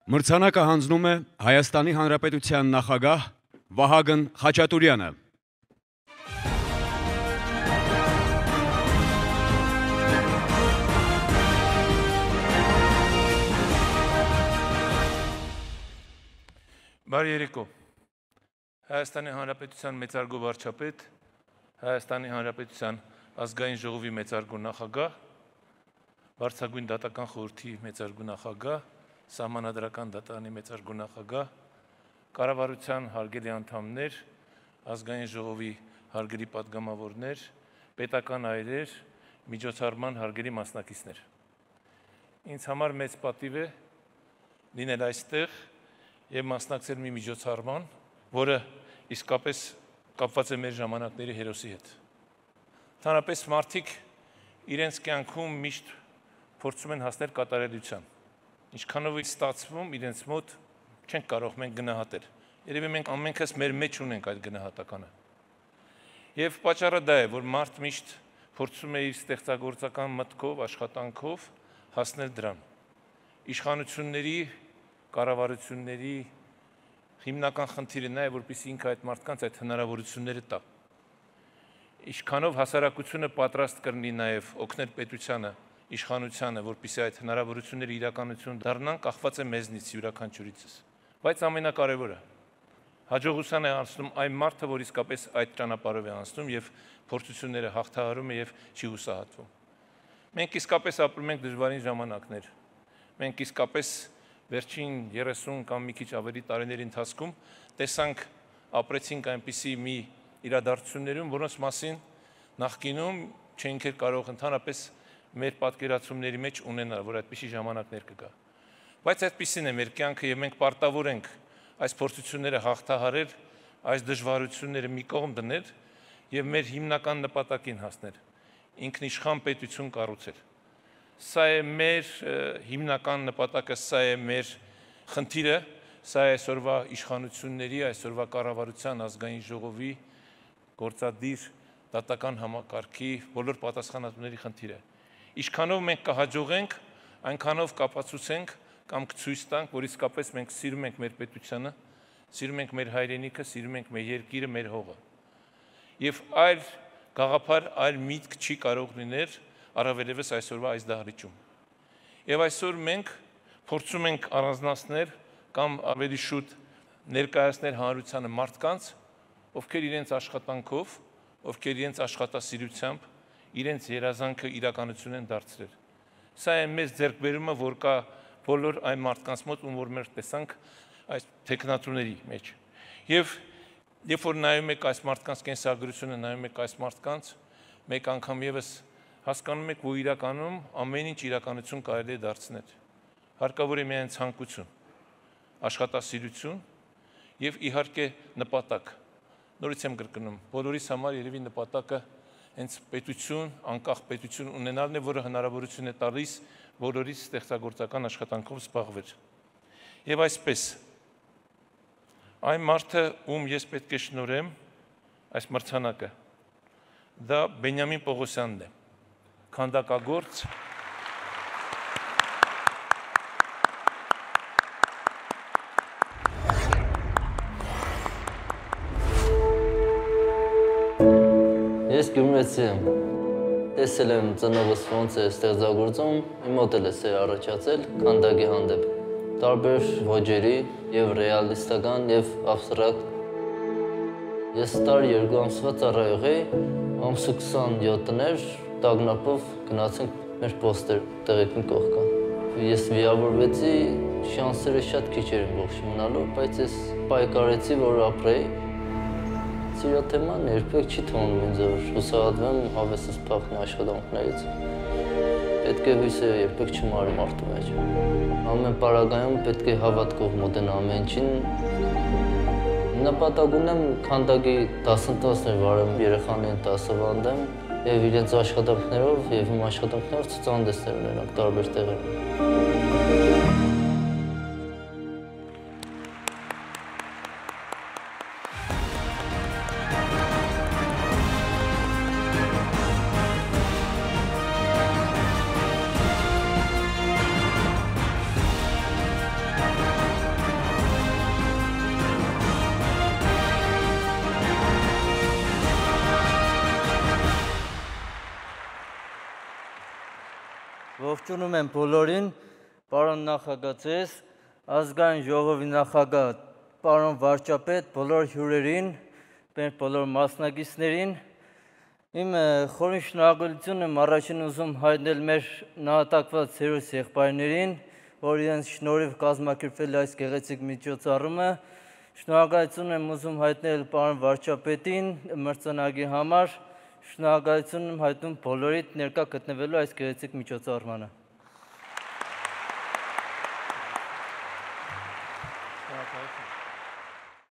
Մրցանակը հանձնում է Հայաստանի Հանրապետության նախագահ Վահագն Խաչատուրյանը։ Բարի երեկո։ Հայաստանի Հանրապետության մեծարգո վարչապետ, Հայաստանի Հանրապետության ազգային ժողովի մեծարգո նախագահ, Վարչագույն դատական խորհրդի մեծարգո նախագահ, Սահմանադրական դատարանի մեծարգո նախագահ, կառավարության հարգելի անդամներ, ազգային ժողովի հարգելի պատգամավորներ, պետական այրեր, միջոցառման հարգելի մասնակիցներ։ Ինձ համար մեծ պատիվ է լինել այստեղ եւ մասնակցել մի միջոցառման, որը իսկապես կապված է մեր ժամանակների հերոսի հետ։ Ընդհանրապես մարդիկ իրենց կյանքում միշտ փորձում են հասնել կատարելության։ Ինչքանով է ստացվում իրենց մոտ չենք կարող մենք գնահատել։ Երևի մենք ամենքս մեր մեջ ունենք այդ գնահատականը։ Եվ պատճառը դա է, որ մարդ միշտ փորձում է իր ստեղծագործական մտքով, աշխատանքով հասնել դրան։ Իշխանությունների, կառավարությունների հիմնական խնդիրը նա է, որպեսզի ինքը այդ մարդկանց այդ հնարավորությունները տա։ Ինչքանով հասարակությունը պատրաստ կլինի նաև օգնել պետությանը, իշխանությանը, որպեսզի այդ հնարավորությունները իրականություն դառնան, կախված է մեզնից յուրաքանչյուրիցս։ Բայց ամենակարևորը հաջողության է անցնում այն մարդը, որ իսկապես այդ ճանապարհով է անցնում եւ փորձությունները հաղթահարում է եւ չի հուսահատվում։ Մենք իսկապես ապրում ենք դժվարին ժամանակներ։ Մենք իսկապես վերջին 30 կամ մի քիչ ավելի տարիների ընթացքում տեսանք, ապրեցինք այնպիսի մի իրադարձություններում, որոնց մասին նախկինում չենք կարող ընդհանրապես մեր պատկերացումների մեջ ունենալ, որ այդպիսի ժամանակներ կգա։ Բայց այդպիսին է մեր կյանքը եւ մենք պարտավոր ենք այս փորձությունները հաղթահարել, այս դժվարությունները մի կողմ դնել եւ մեր հիմնական նպատակին հասնել՝ ինքնիշխան պետություն կառուցել։ Սա է մեր հիմնական նպատակը, սա է մեր խնդիրը, սա է այսօրվա իշխանությունների, այսօրվա կառավարության, ազգային ժողովի, գործադիր դատական համակարգի բոլոր պատասխանատուների խնդիրը։ Ինչքանով մենք կհաջողենք, այնքանով կապացուցենք կամ կցույց տանք, որ իսկապես մենք սիրում ենք մեր պետությանը, սիրում ենք մեր հայրենիքը, սիրում ենք մեր երկիրը, մեր հողը։ Եվ այլ գաղափար, այլ միտք չի կարող լինել առավելևս այսօրվա այս դահլիճում։ Եվ այսօր մենք փորձում ենք առանձնացնել կամ ավելի շուտ ներկայացնել հանրությանը մարդկանց, ովքեր իրենց աշխատանքով, ովքեր իրենց աշխատասիրությամբ, իրենց երազանքը իրականություն են դարձրել։ Սա է մեծ ձեռքբերումը, որ կա բոլոր այն մարդկանց մոտ, ում որ մեր տեսանք այս տեխնատուների մեջ։ Եվ երբ որ նայում եք այս մարդկանց կենսագրությունը, նայում եք այս մարդկանց, մեկ անգամ եւս հասկանում եք, որ իրականում ամեն ինչ իրականություն կարելի է դարձնել։ Հարկավոր է միայն ցանկություն, աշխատասիրություն եւ իհարկե նպատակ։ Նորից եմ կրկնում, բոլորիս համար երևի նպատակը հենց պետություն, անկախ պետություն ունենալն է, որը հնարավորություն է տալիս բոլորիս ստեղծագործական աշխատանքով զբաղվել։ Եվ այսպես, այն մարդը, ում ես պետք է շնորհեմ այս մրցանակը, դա Բենյամին Պողոսյանն է, քանդակագործ, Ես գյումրեցի եմ, տեսել եմ ծնողս ոնց է ստեղծագործում, իմ մոտ էլ է սեր առաջացել քանդակի հանդեպ, տարբեր ոճերի եւ ռեալիստական եւ աբստրակտ։ Ես տարի 2 ամսվա ծառայող էի, ամսու 27 տներ տագնապով գնացինք մեր պոստեր տեղեկին կողքան։ Ես վիրավորվեցի, շանսերը շատ քիչ էր ողջ մնալու, բայց ես պայքարեցի, որ ապրեի։ Սիրո թեման երբեք չի թվում ինձ, որ հուսահատվեմ հավեսս փախնի աշխատանքներից։ Պետք է հույսը երբեք չմարի մարդու մեջ։ Ամեն պարագայում պետք է հավատքով մոտենա ամեն ինչին։ Նպատակ ունեմ քանդակի դասընթացներ վարեմ երեխաներին դասավանդեմ եւ իրենց աշխատանքներով եւ իմ աշխատանքներով ցուցահանդեսներ ունենանք տարբեր տեղերում։ Ողջունում եմ բոլորին, պարոն նախագահ ձեզ, ազգային ժողովի նախագահ, պարոն վարչապետ, բոլոր հյուրերին, բոլոր մասնակիցներին։ Իմ խորին շնորհակալություն եմ առաջին ուզում հայտնել մեր նահատակված հերոս եղբայրներին, որ իրենց շնորհիվ կազմակերպվել այս գեղեցիկ միջոցառումը։ Շնորհակալություն եմ ուզում հայտնել պարոն վարչապետին մրցանակի համար, շնորհակալություն եմ հայտնում բոլորիդ ներկա գտնվելու այս գեղեցիկ միջոցառմանը։